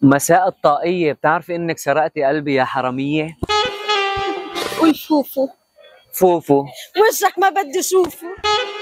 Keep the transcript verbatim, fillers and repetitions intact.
مساء الطاقية، بتعرفي انك سرقتي قلبي يا حرامية؟ قول فوفو. فوفو. وشك ما بدي شوفه.